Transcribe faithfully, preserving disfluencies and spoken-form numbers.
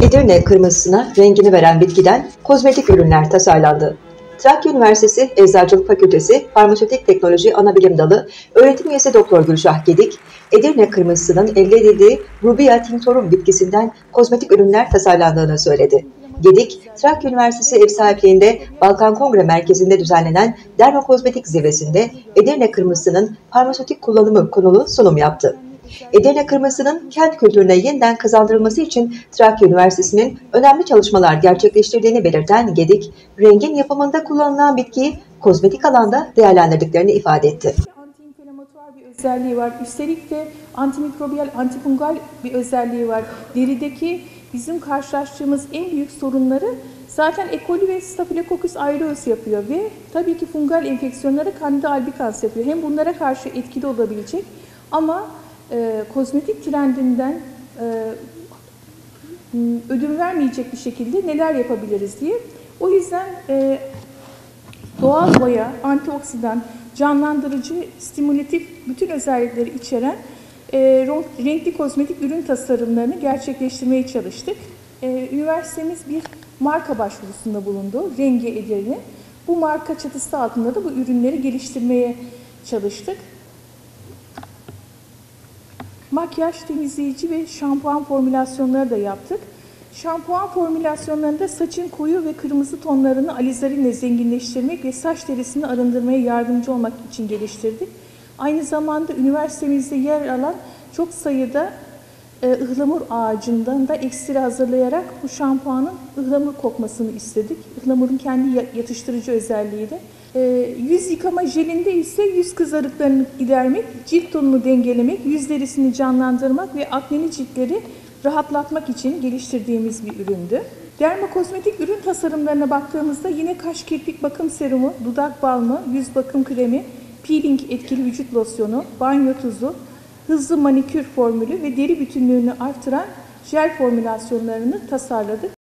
Edirne kırmızısına rengini veren bitkiden kozmetik ürünler tasarlandı. Trakya Üniversitesi Eczacılık Fakültesi Farmasötik Teknoloji Anabilim Dalı öğretim üyesi Doktor Gülşah Gedik, Edirne kırmızısının elde edildiği Rubia tinctorum bitkisinden kozmetik ürünler tasarlandığını söyledi. Gedik, Trakya Üniversitesi ev sahipliğinde Balkan Kongre Merkezi'nde düzenlenen Dermokozmetik Zirvesi'nde Edirne kırmızısının farmasötik kullanımı konulu sunum yaptı. Edirne kırmızısının kent kültürüne yeniden kazandırılması için Trakya Üniversitesi'nin önemli çalışmalar gerçekleştirdiğini belirten Gedik, rengin yapımında kullanılan bitkiyi kozmetik alanda değerlendirdiklerini ifade etti. Antiinflamatuar bir özelliği var. Üstelik de antimikrobiyal, antifungal bir özelliği var. Derideki bizim karşılaştığımız en büyük sorunları zaten E. coli ve Staphylococcus aureus yapıyor ve tabii ki fungal enfeksiyonları Candida albicans yapıyor. Hem bunlara karşı etkili olabilecek ama e, kozmetik trendinden e, ödün vermeyecek bir şekilde neler yapabiliriz diye. O yüzden e, doğal boya, antioksidan, canlandırıcı, stimülatif bütün özellikleri içeren e, renkli kozmetik ürün tasarımlarını gerçekleştirmeye çalıştık. E, üniversitemiz bir marka başvurusunda bulundu, Rengi Edirne. Bu marka çatısı altında da bu ürünleri geliştirmeye çalıştık. Makyaj, temizleyici ve şampuan formülasyonları da yaptık. Şampuan formülasyonlarında saçın koyu ve kırmızı tonlarını alizarinle zenginleştirmek ve saç derisini arındırmaya yardımcı olmak için geliştirdik. Aynı zamanda üniversitemizde yer alan çok sayıda e, ıhlamur ağacından da ekstra hazırlayarak bu şampuanın ıhlamur kokmasını istedik. Ihlamurun kendi yatıştırıcı özelliği de. E, yüz yıkama jelinde ise yüz kızarıklarını gidermek, cilt tonunu dengelemek, yüz derisini canlandırmak ve akneli ciltleri rahatlatmak için geliştirdiğimiz bir üründü. Dermokozmetik ürün tasarımlarına baktığımızda yine kaş kirpik bakım serumu, dudak balmı, yüz bakım kremi, peeling etkili vücut losyonu, banyo tuzu, hızlı manikür formülü ve deri bütünlüğünü artıran jel formülasyonlarını tasarladık.